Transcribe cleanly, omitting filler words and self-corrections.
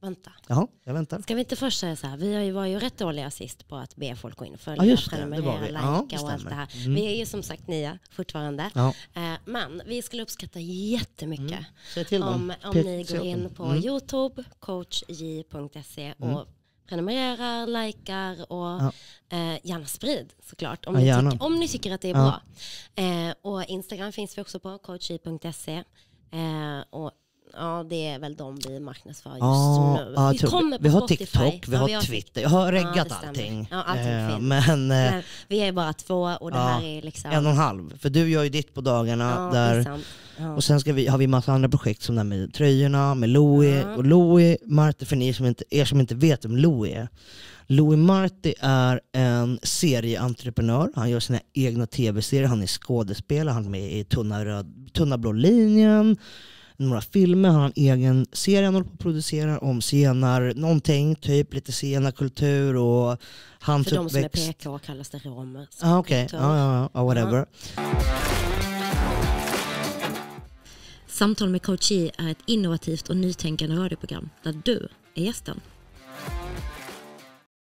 Vänta. Jaha, jag väntar. Ska vi inte först säga så här, vi var ju rätt dåliga sist på att be folk gå in och följa, prenumerera, likea och allt det här. Vi är ju som sagt nya fortfarande. Ja. Men vi skulle uppskatta jättemycket om ni går in på YouTube, coachj.se och prenumererar, likar och gärna sprid såklart. Om ni tycker att det är bra. Och Instagram finns vi också på, coachj.se. Och det är väl de vi marknadsför just nu. Vi har TikTok, vi har Twitter. Jag har reggat allting. Ja, allting men vi är bara 2 och det här är liksom 1,5. För du gör ju ditt på dagarna där. Och sen har vi massa andra projekt som där med tröjorna, med Louie. Och Louie Marti, för er som inte vet om Louie är. Louie Marti är en serieentreprenör. Han gör sina egna tv-serier. Han är skådespelare. Han är med i Tunna blå linjen. Några filmer. Han har en egen serie han håller på att producera om zigenar. Någonting, typ lite zigenarkultur och hans för de som är PK kallas det romer. Okej. Whatever. Samtal med Coach J är ett innovativt och nytänkande radioprogram där du är gästen.